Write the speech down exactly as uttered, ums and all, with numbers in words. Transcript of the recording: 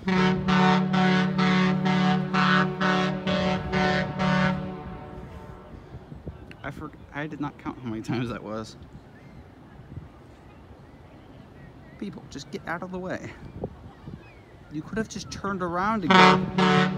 I for I did not count how many times that was. People, just get out of the way. You could have just turned around again.